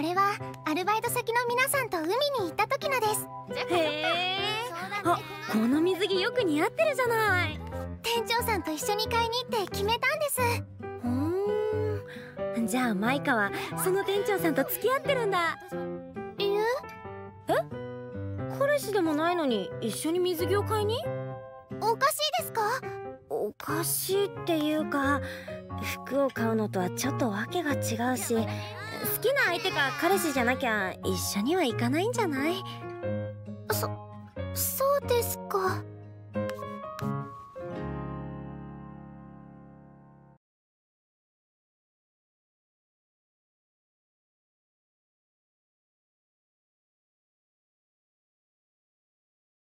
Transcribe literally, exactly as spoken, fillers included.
れはアルバイト先の皆さんと海に行った時のです。 へえ。あ、この水着よく似合ってるじゃない。 店長さんと一緒に買いに行って決めたんです。 ふーん。じゃあマイカはその店長さんと付き合ってるんだ。 いえ。 え？彼氏でもないのに一緒に水着を買いに？ おかしいですか？ おかしいっていうか、服を買うのとはちょっとわけが違うし、好きな相手が彼氏じゃなきゃ一緒には行かないんじゃない？ そ、そうですか。